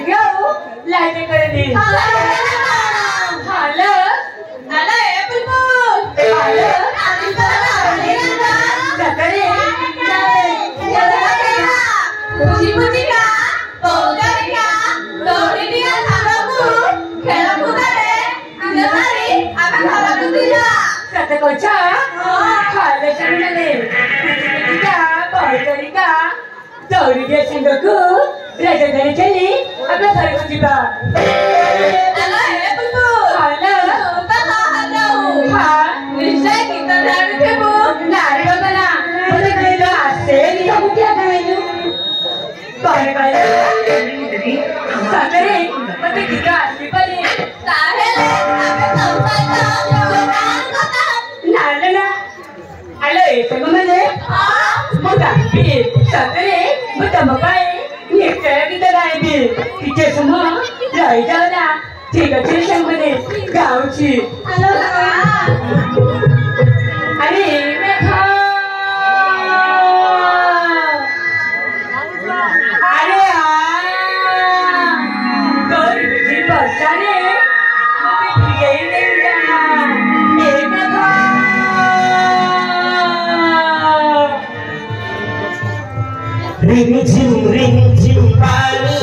जाऊ लाईट करणे हालं आला आहे बुलबुल हालं सकाळी खुशी खुशी का पोहतारी का दौडी दिया थांबू खेळकुदारे तुझ्यासाठी आपण घरातून तुझ्या सतकोच्या खाले चंदने खुशी खुशी का पोहतारी का दौडी दिया संगकू राजधानी चली आपल्या घरातून जिबा आला आहे बुलबुल हालं कसा हालं हा निश्चय किती धाड ठेवू नारी बाबाला म्हणजे गेलो असेल इथं कुठे खायलो काय काय साखरे मग ते किती असली पाहिजे साहेले आपण नालं ना आलं येतं मग म्हणजे मग गाठी साखरे मग तमकाय निश्चय किती राहिली तिचे समोर राही जाऊ ना ठिकाणची संबंधी गावची अरे मेघा अरे गौरीची बसाने रिम झिम पाणी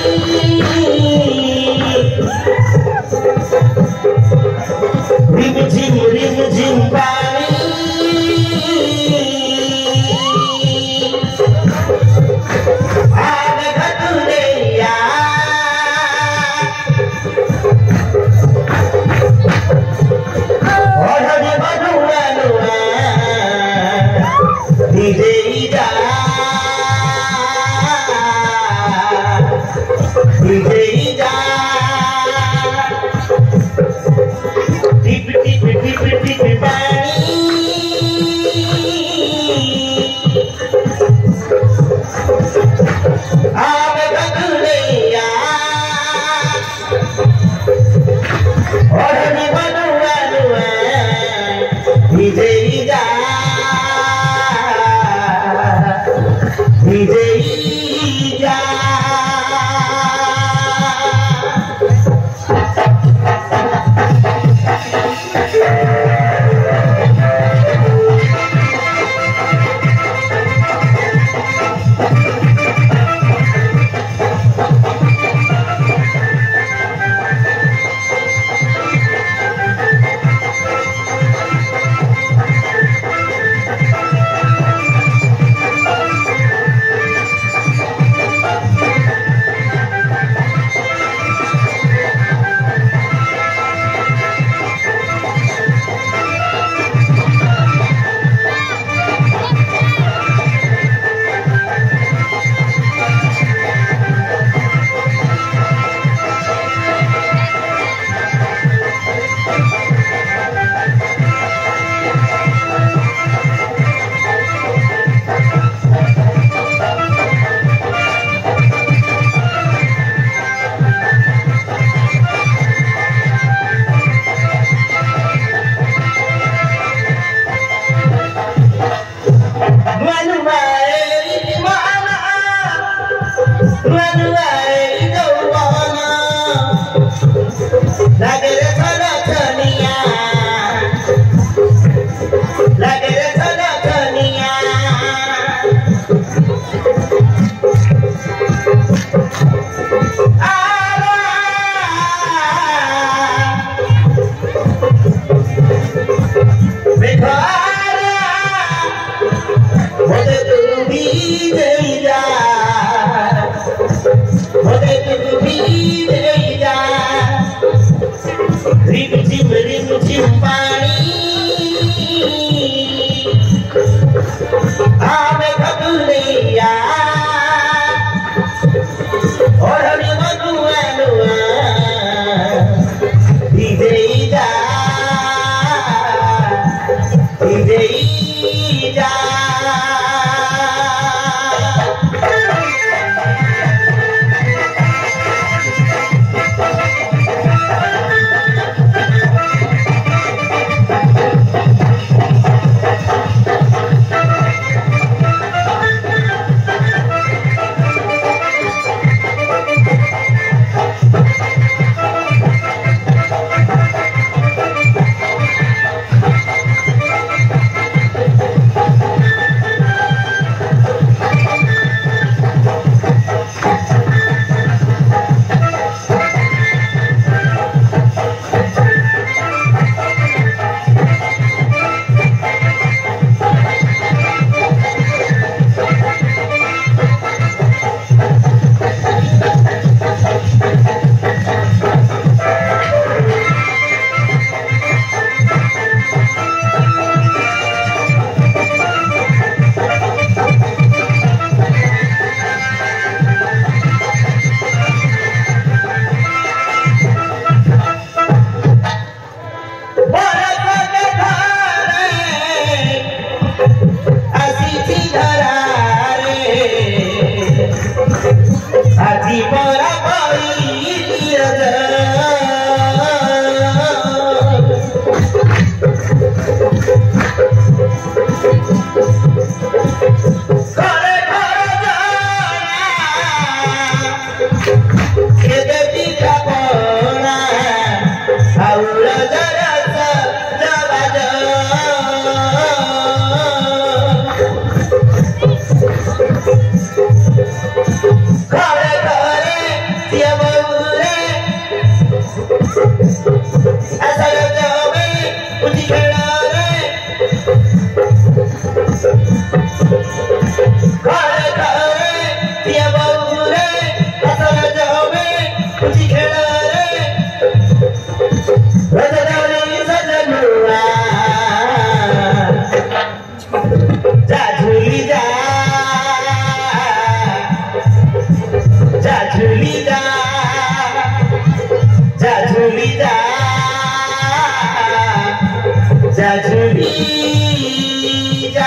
रिम झिम पाणी आग घटुले या ओढणे बढुळालो दिले जा दिले जा टिप टिप टिप टिप पानी आग घटुलैया ओढणे बढुळालो दिले जा दिले जा दिया बहुरे असर जावे उठी खड़ा रे घर घरे दिया बहुरे असर जावे उठी खड़ा रे रजदारी सजनुआ जा झूली जा जा झूली जा जा झूली जा जा झूली जा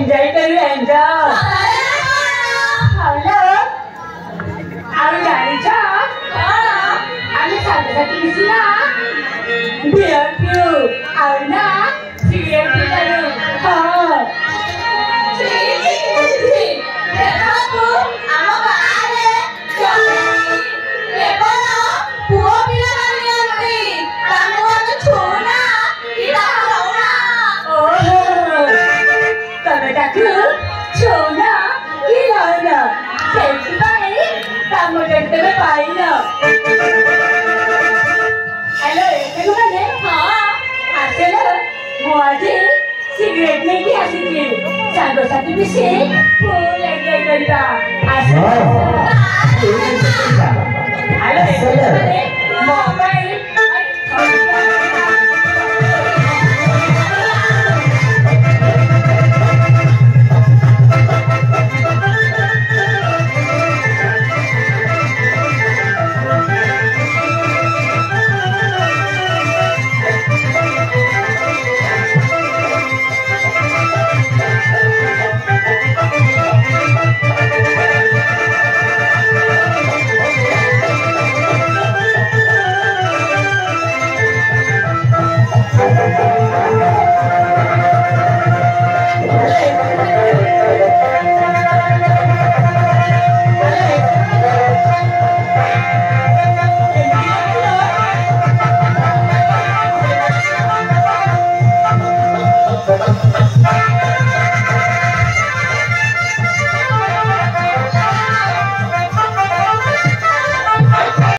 एन्जॉय करू एन्जॉय हॅलो आम्ही गाडीच्या आम्ही सारख्यासाठी दिसला बिअर पिऊ आम्ही ना सिगरेट पिऊ हा सिगरेट नहीं किया सिगरेट सांगो साथी विषय फुल एन्जॉय करता हेलो मोबाईल